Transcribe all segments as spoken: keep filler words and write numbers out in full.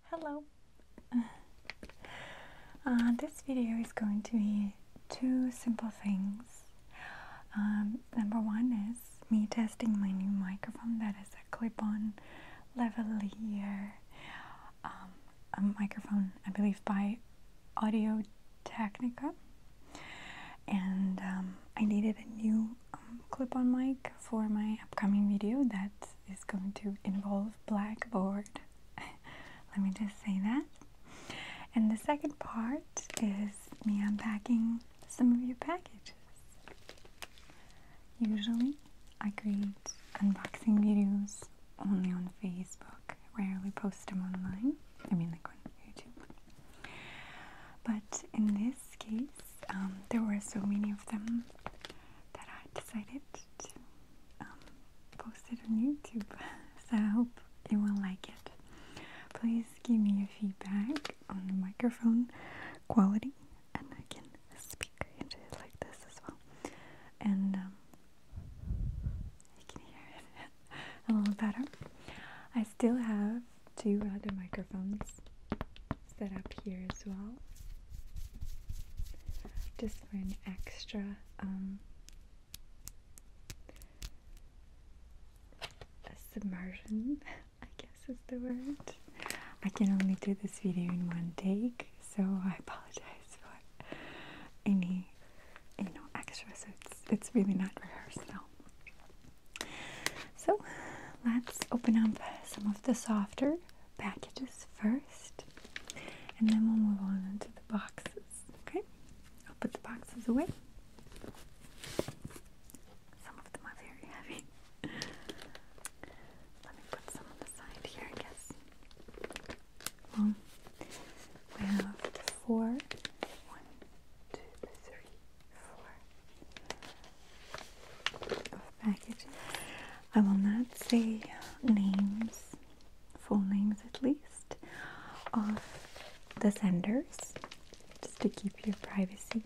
Hello. Uh, this video is going to be two simple things. Um, number one is me testing my new microphone that is a clip-on lavalier um, a microphone, I believe by Audio Technica, and um, I needed a new um, clip-on mic for my upcoming video that is going to involve blackboard. Let me just say that. And the second part is me unpacking some of your packages. Usually I create unboxing videos only on Facebook, rarely post them online, I mean like on YouTube. But in this case, um, there were so many of them that I decided to um, post it on YouTube, so I hope you will like it. Please give me your feedback on the microphone quality, and I can speak into it like this as well. And um, you can hear it a little better. I still have two other microphones set up here as well, just for an extra um, a submersion, I guess is the word. I can only do this video in one take, so I apologize for any, you know, extra. So it's it's really not rehearsed at all. So let's open up some of the softer packages first, and then we'll move on into the boxes. Okay, I'll put the boxes away. Some of them are very heavy. Let me put some on the side here, I guess. Well, we have four. One, two, three, four of packages. I will not say names, full names at least, of the senders, just to keep your privacy.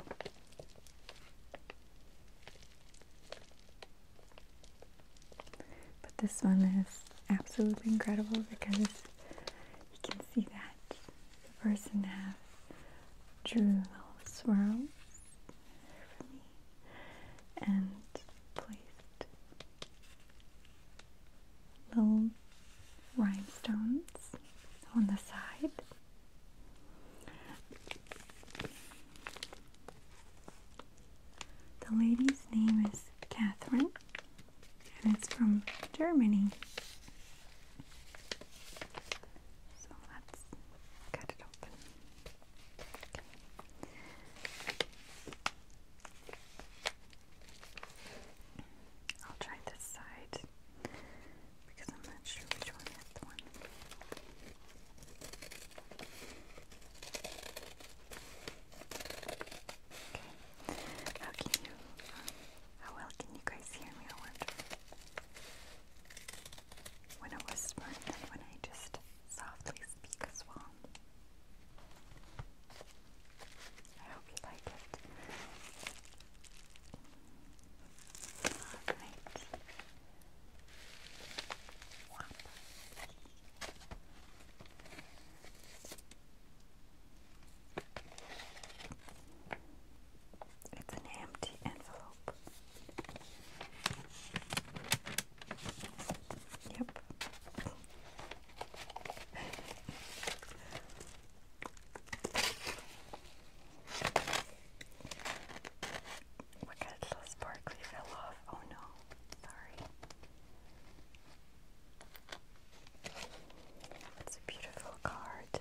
But this one is absolutely incredible because you can see that the person have drew little swirls for me and placed little rhinestones on the side. The lady's name is Catherine, and it's from Germany. So let's cut it open. I'll try this side because I'm not sure which one is the one. Okay. How can you, how well can you guys hear me? I wonder. When I whisper and when I just softly speak as well. I hope you like it. Alright. Whop. It's an empty envelope. Yep. Look at it, little sparkly fell off. Oh no, sorry. It's a beautiful card.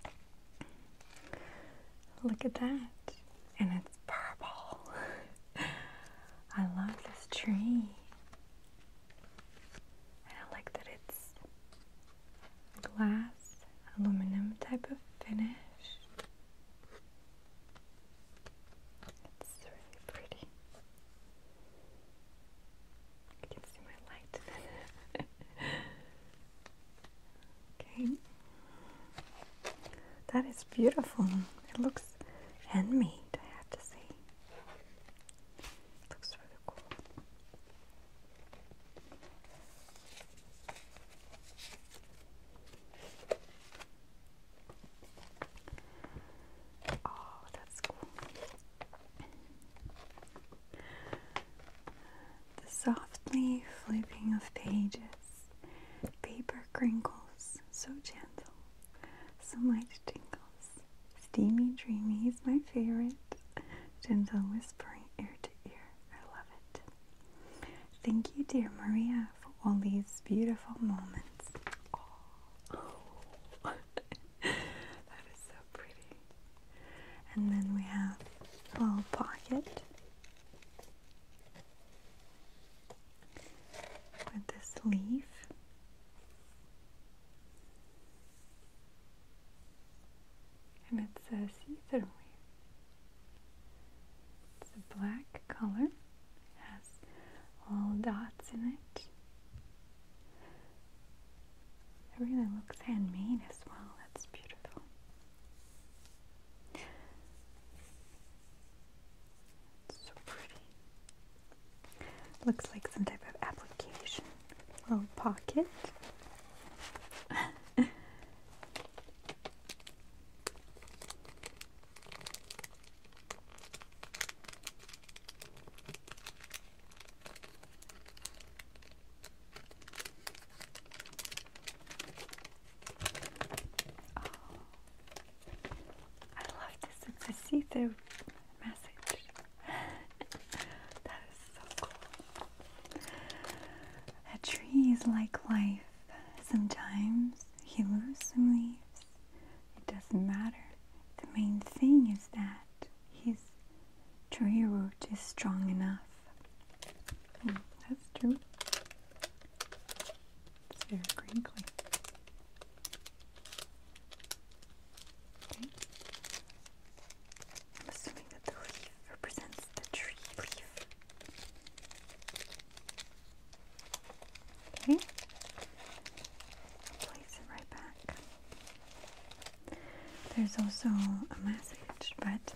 Look at that. And it's purple. I love this tree. And I like that it's glass, aluminum type of finish. It's really pretty. You can see my light. Okay. That is beautiful. It looks handmade, I have to say. It looks really cool. gently flipping of pages, paper crinkles, so gentle, so much tingles. Steamy, dreamy is my favorite. Gentle whispering ear to ear. I love it. Thank you, dear Maria, for all these beautiful moments. Oh. That is so pretty. And then we have a little pocket with this leaf. And it's a see-through leaf. It's a black color. It has little dots in it. It really looks handmade as well. That's beautiful. It's so pretty. Looks like some type of application. Little pocket. See-through message. That is so cool. A tree is like life. Sometimes you lose some leaves. It doesn't matter. The main thing is that his tree root is strong enough. Mm, that's true. It's very crinkly. Place it right back. There's also a message, but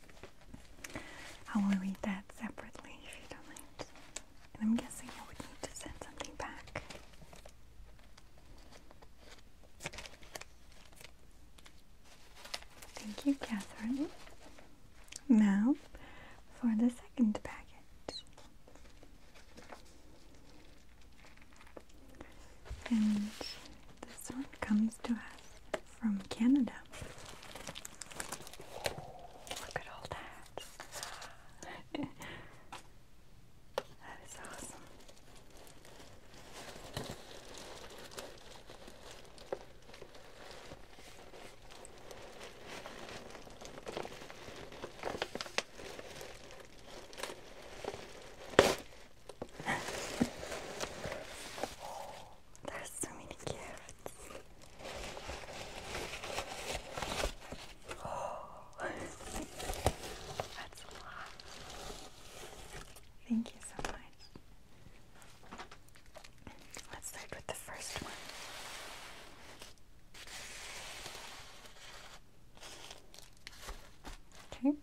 I will read that separately if you don't mind. And I'm guessing I would need to send something back. Thank you, Catherine. Now for the second packet. And this one comes to us from Canada. Look at all that. That is awesome. Thank you so much. Let's start with the first one. Okay.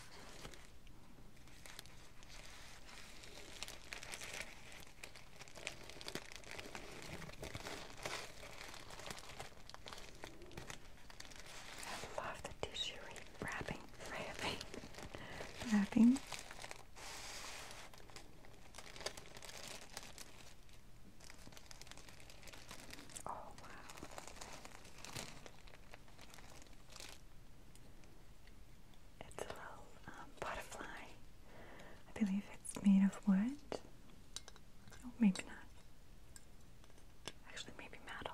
I love the tissue wrapping, wrapping, wrapping. I believe it's made of wood. Oh, maybe not. Actually, maybe metal.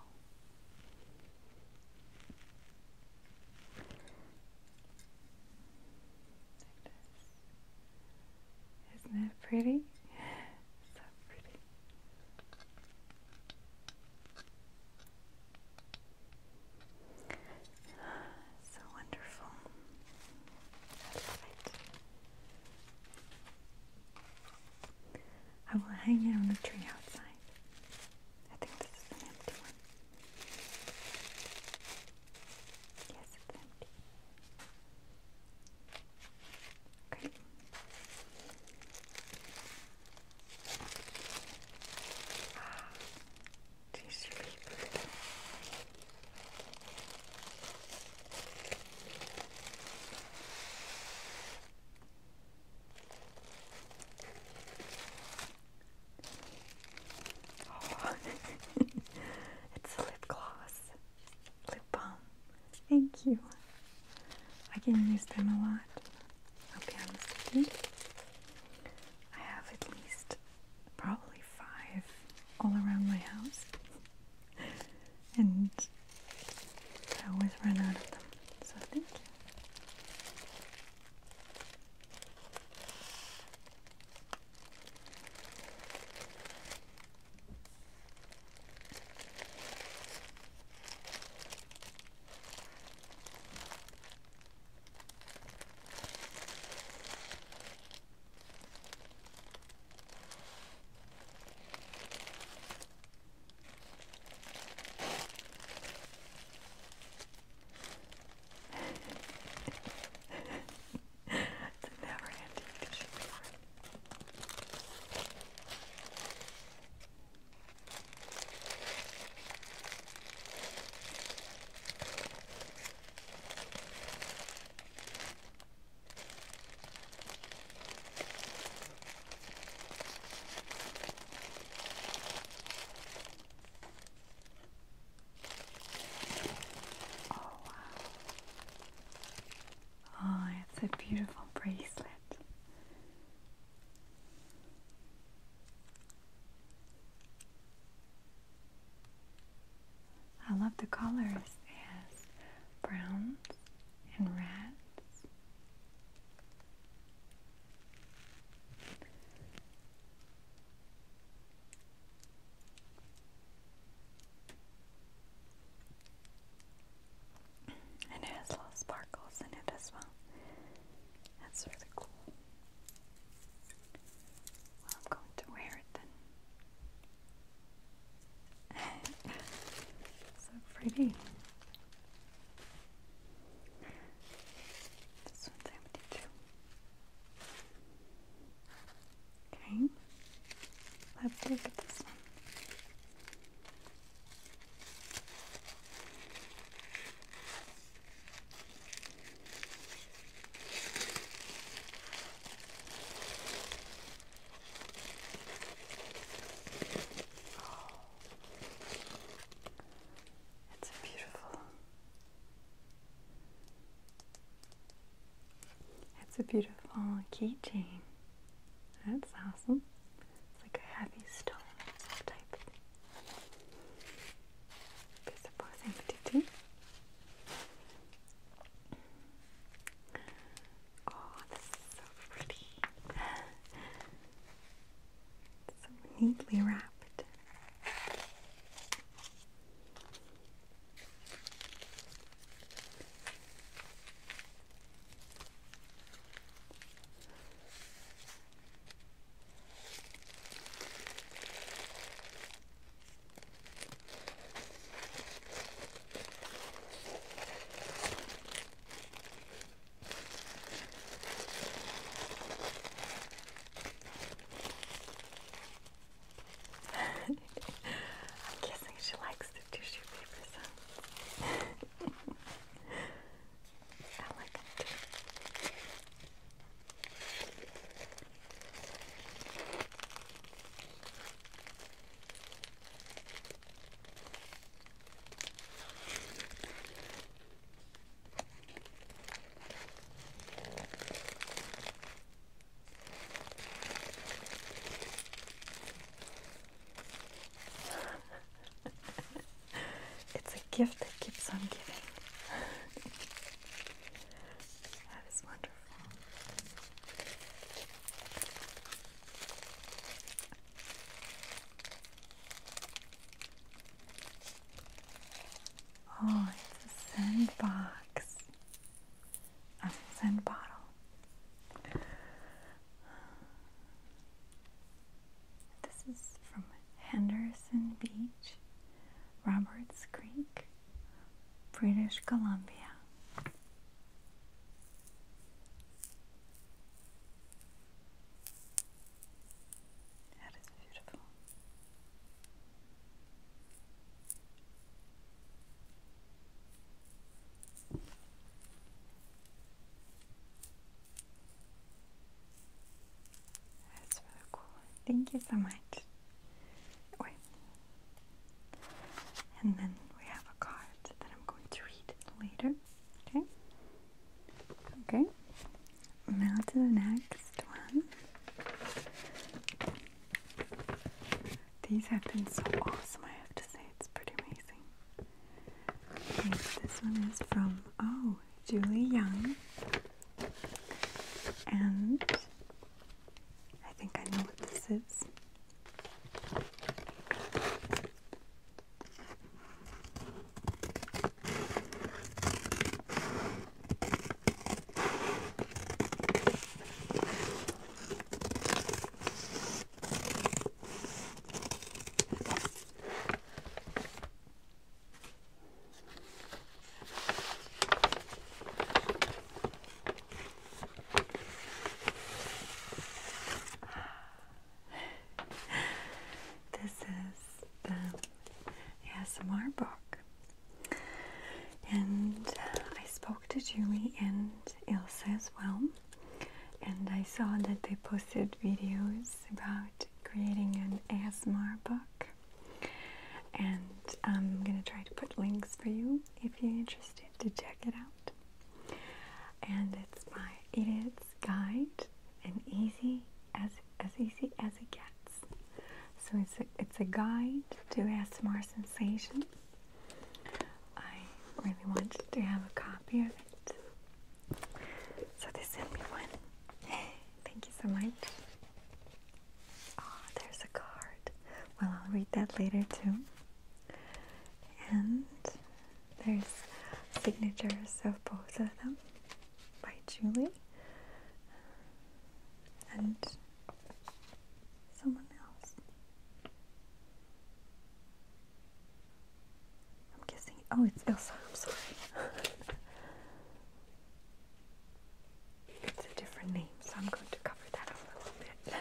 Isn't that pretty? So pretty. So wonderful. I love it. I will hang it on the tree outside. I think this is an empty one. Yes, it's empty. Okay. Ah, tissue paper. you. I can use them a lot. I'll be honest with you. I have at least probably five all around my house. And I always run out of them. So thank you. A beautiful bracelet. I love the colors. It has browns and reds. And it has little sparkles in it as well. That's really cool. Well, I'm going to wear it then. So pretty. This one's empty too. Okay. Let's look at this one. It's a beautiful keychain. That's awesome. It's like a heavy stone type. I suppose empty too. Oh, this is so pretty. It's so neatly wrapped. Gift that keeps on giving. That is wonderful. Oh, it's a scent box. A scent bottle. This is from Henderson Beach, Roberts Creek, British Columbia. That is beautiful. That's really cool. Thank you so much. Wait. And then we have a card that I'm going to read later. been so awesome, I have to say. It's pretty amazing. Okay, this one is from, oh, Julie Young. And I think I know what this is. A S M R book, and I spoke to Julie and Ilse as well, and I saw that they posted videos about creating an A S M R book, and I'm gonna try to put links for you if you're interested to check it out. And it's by Idiot's Guide, and easy as as easy as it gets. So it's a, it's a guide to A S M R sensation. I really wanted to have a copy of it, so they sent me one. Thank you so much. Oh, there's a card. Well, I'll read that later too. And there's signatures of both of them by Julie and someone else. I'm guessing. Oh, it's Ilse. I'm sorry. It's a different name, so I'm going to cover that a little bit.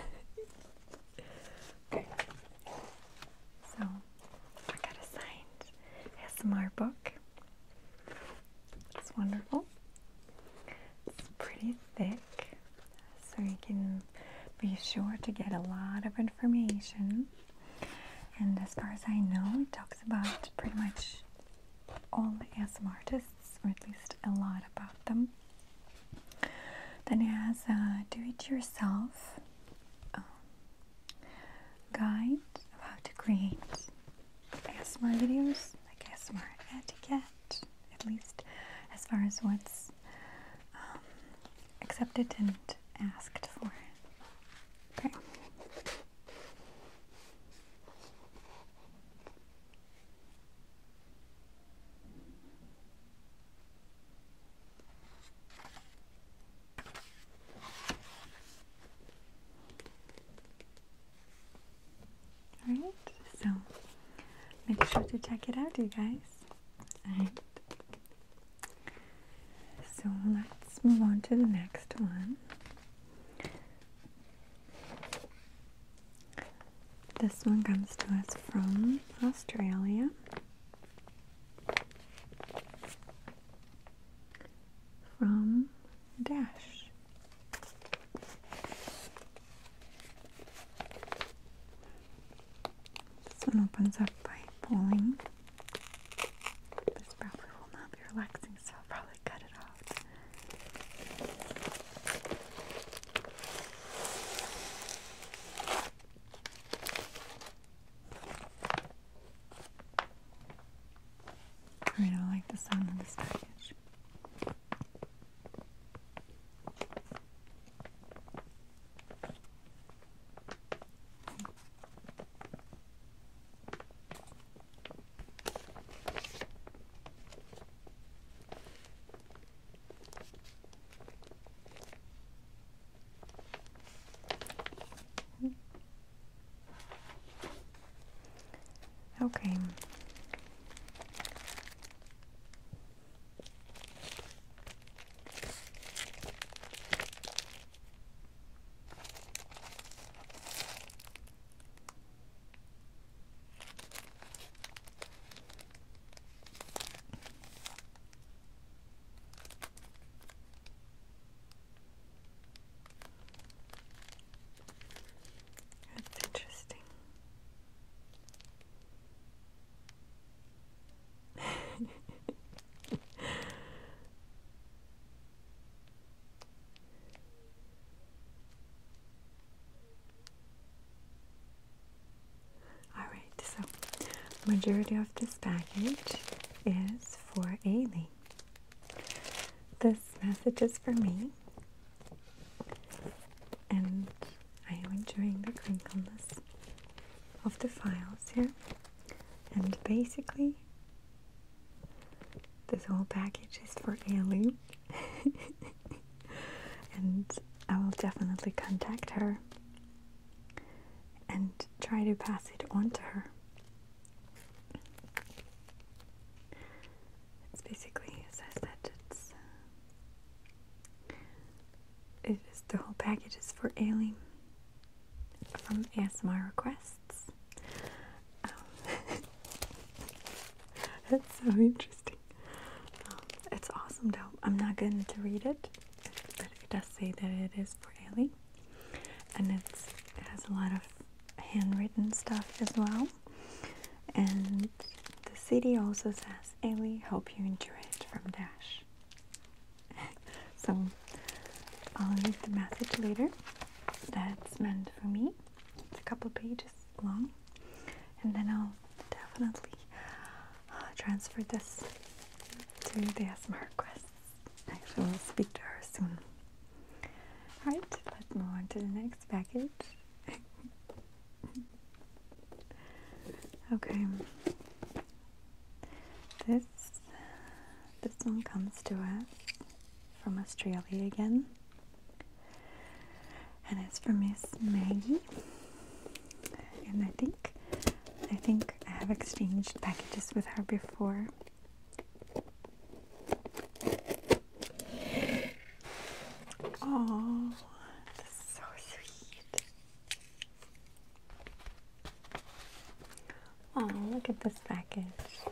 Okay. So I got a signed A S M R book. It's wonderful. It's pretty thick, so you can be sure to get a lot of information. And as far as I know, it talks about pretty much all the A S M R artists, or at least a lot about them. Then it has a do-it-yourself um, guide of how to create A S M R videos, like A S M R etiquette, at least as far as what's um, accepted and asked for. Okay. Alright, so make sure to check it out, you guys. Alright. So let's move on to the next one. This one comes to us from Australia. From Dash. This one opens up by pulling. This probably will not be relaxing, so I'll probably cut it out. I really like the sound of this package. Okay. majority of this package is for Ally. This message is for me, and I am enjoying the crinkleness of the files here. And basically, this whole package is for Ally. And I will definitely contact her and try to pass it on to her. It's basically, it says that it's it is the whole package is for Ally from ASMRrequests. Um, that's so interesting. Um, it's awesome though. I'm not going to read it, but it does say that it is for Ally, and it's it has a lot of handwritten stuff as well. And the C D also says, "Ally, hope you enjoy it from Dash." So I'll read the message later. That's meant for me. It's a couple pages long, and then I'll definitely uh, transfer this to the ASMRrequests. Actually, we'll speak to her soon. Alright, let's move on to the next package. Okay. This this one comes to us from Australia again. And it's from Miss Maggie. And I think I think I have exchanged packages with her before. Oh, that's so sweet. Oh, look at this package.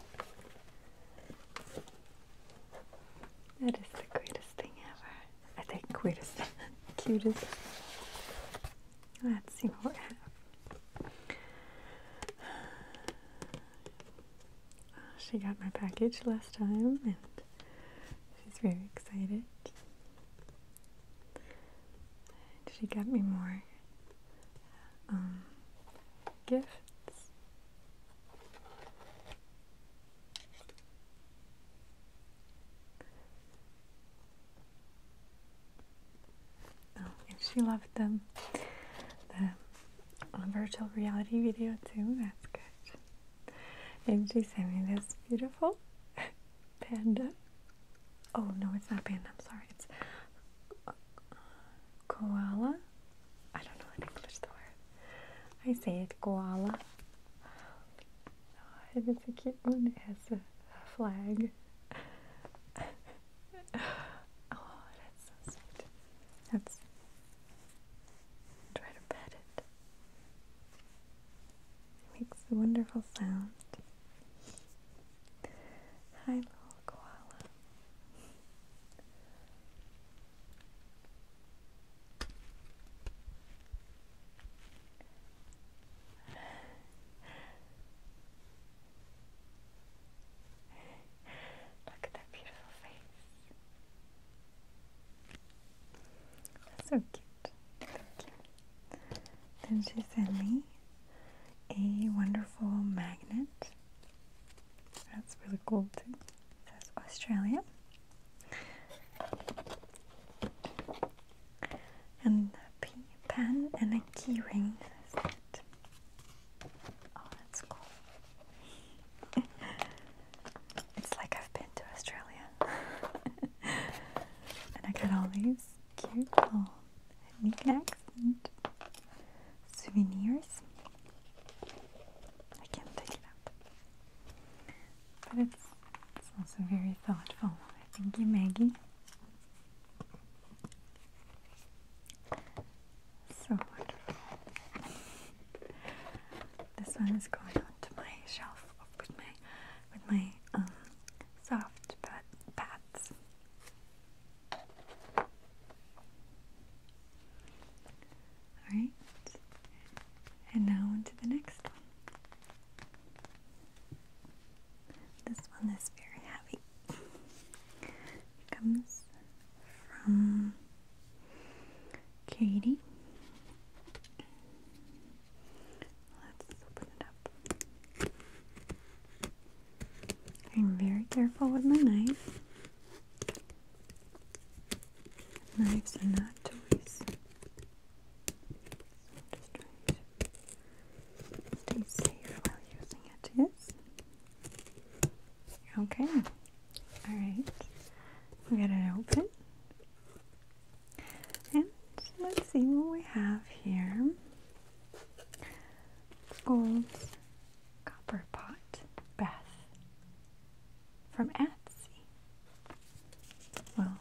That is the greatest thing ever. I think greatest, cutest. Let's see what we have. She got my package last time, and she's very excited. She got me more um, gifts. Oh, and she loved them. The uh, virtual reality video too. That's good. And she sent me this beautiful panda. Oh no, it's not panda. I'm sorry. It's Koala. I don't know in English the word. I say it koala. Oh, and it's a cute one. It has a, a flag. Oh, that's so sweet. Let's try to pet it. It makes a wonderful sound. Hi, little koala. Look at that beautiful face. So cute. So cute. Then she sent me a wonderful magnet. That's really cool too. It says Australia. And a pea pen and a key ring. Oh, that's cool. It's like I've been to Australia. And I got all these cute little knickknacks and souvenirs. I can't take it up. But it's, it's also very thoughtful. Thank you, Maggie. So wonderful. This one is going onto my shelf with my with my um soft pad pads. knife. Knives are not toys. Just trying to stay safe while using it. Yes. Okay. All right. We got it open. And let's see what we have here. Gold copper pot bath from Etsy. Well,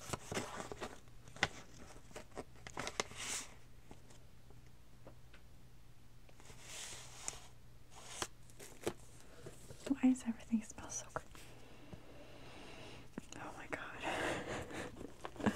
why does everything smell so good? Oh my god.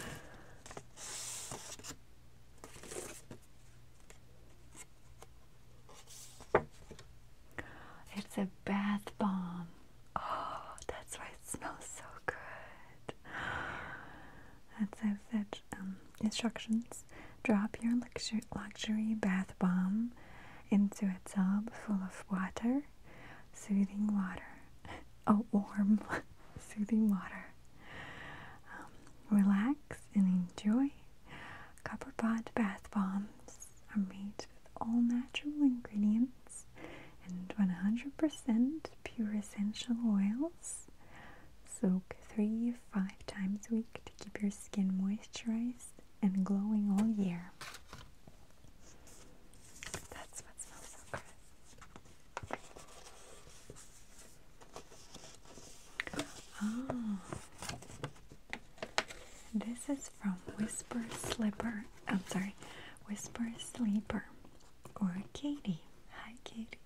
It's a bath bomb. Oh, that's why it smells so good. That says that um, instructions. Drop your luxury, luxury bath bomb into a tub full of water. Soothing water. Oh, warm. Soothing water. Um, relax and enjoy. Copper pot bath bombs are made with all natural ingredients and one hundred percent pure essential oils. Soak three to five times a week to keep your skin moisturized and glowing all year. That's what smells so good. Oh, this is from Whisper Slipper. I'm sorry, Whisper Sleeper or Katie. Hi, Katie.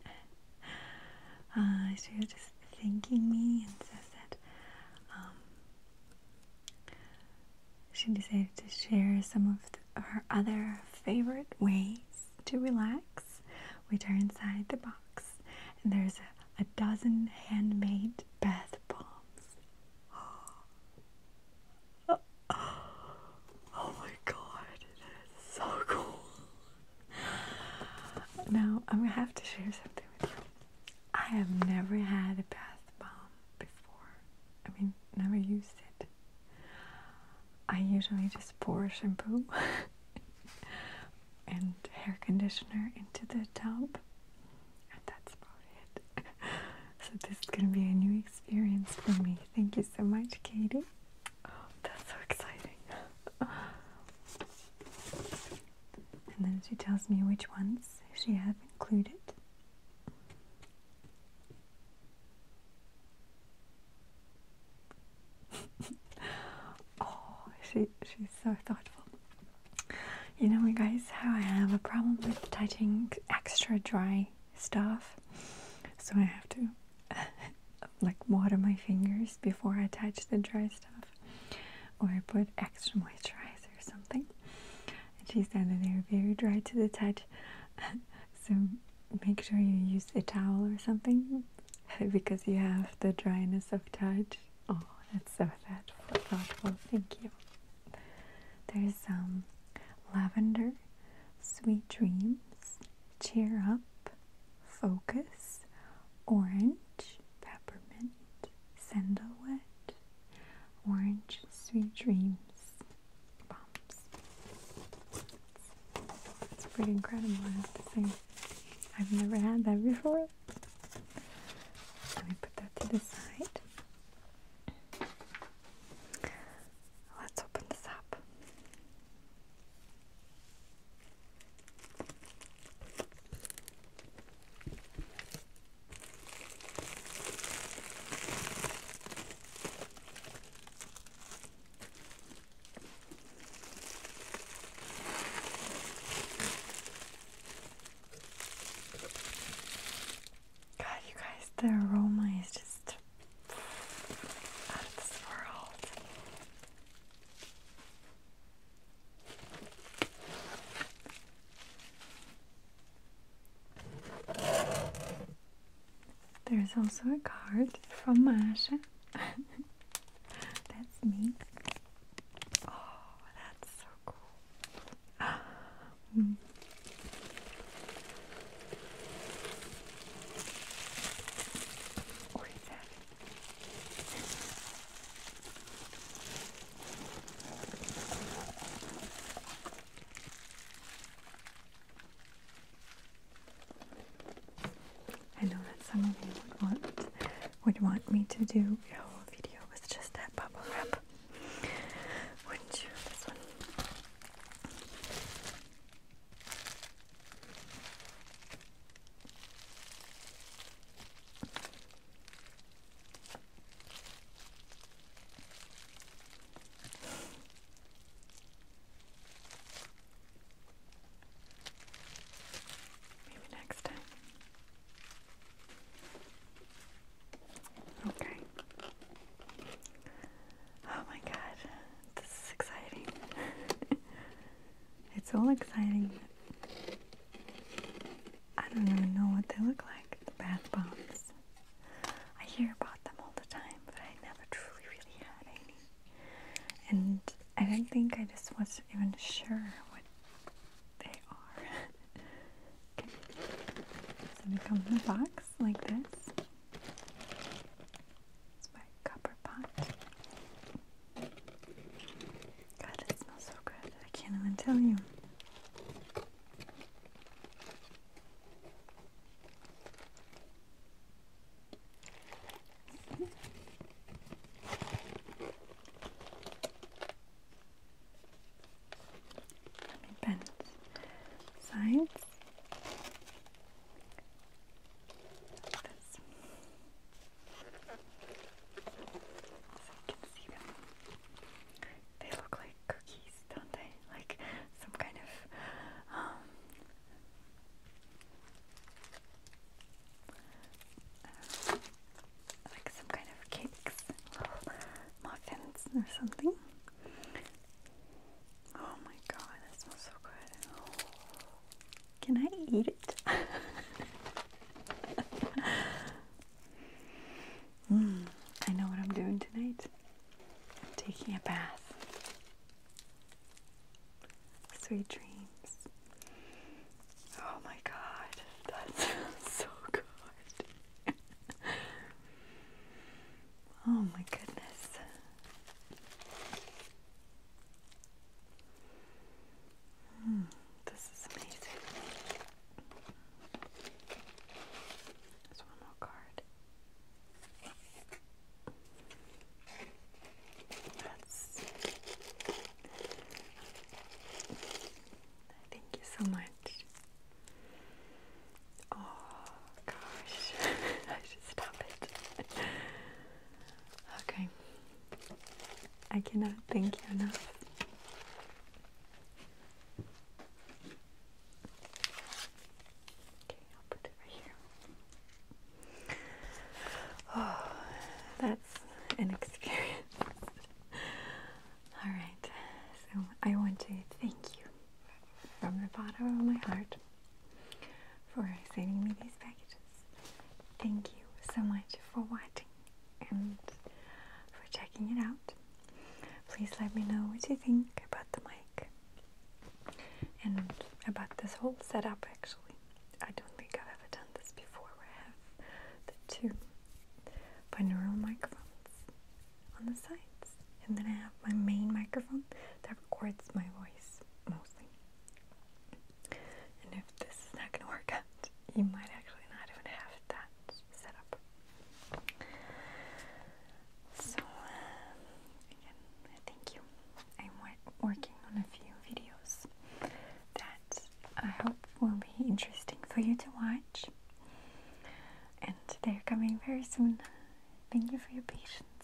Uh, she was just thanking me and says that um, she decided to share some of the, her other favorite ways to relax, which are inside the box. And there's a, a dozen handmade bath bombs. Oh, oh my god, that is so cool. Now, I'm gonna have to share something with you. I have never had a bath bomb before. I mean, never used it. I usually just pour shampoo and hair conditioner into the tub, and that's about it. So this is going to be a new experience for me. Thank you so much, Katie. Oh, that's so exciting. And then she tells me which ones she has included. She, she's so thoughtful. You know, you guys, how I have a problem with touching extra dry stuff. So I have to like water my fingers before I touch the dry stuff. Or I put extra moisturizer or something. And she said that they're very dry to the touch. So make sure you use a towel or something because you have the dryness of touch. Oh, that's so thoughtful. Thank you. There's um, lavender, sweet dreams, cheer up, focus, orange, peppermint, sandalwood, orange, sweet dreams bombs. It's, it's pretty incredible, I have to say. I've never had that before. Let me put that to the side. Let's open this up. God, you guys, the aroma is just out of this world. There's also a card from Masha. That's me. Oh, that's so cool. Mm. What is that? me to do a whole video with just that bubble wrap, wouldn't you? This one. Maybe next time. Okay. Oh my god, this is exciting. It's all exciting. I don't even know what they look like, the bath bombs. I hear about them all the time, but I never truly really had any. And I don't think I just wasn't even sure what they are. Okay. So they come in a box like this. It's my copper pot. God, it smells so good. I can't even tell you. Let me bend sides. Like this. So you can see them. They look like cookies, don't they? Like some kind of um, like some kind of cakes, little muffins or something. Oh my god, that smells so good. Can I eat it? mm, I know what I'm doing tonight. I'm taking a bath. Sweet dreams. Oh my god, that sounds so good. Oh my goodness. Mm, this is amazing. There's one more card. That's. Thank you so much. Oh gosh, I should stop it. Okay. I cannot thank you enough. Okay, I'll put it right here. Oh, that's an experience. Alright, so I want to thank you from the bottom of my heart for sending me these packages. Thank you so much for watching and for checking it out. Please let me know what you think about the mic and about this whole setup actually. I don't think I've ever done this before where I have the two binaural microphones on the sides and then I have my main microphone that records my voice mostly. And if this is not going to work out, you might actually not even have that set up. So, again, thank you. I'm working on a few videos that I hope will be interesting for you to watch. And they're coming very soon. Thank you for your patience.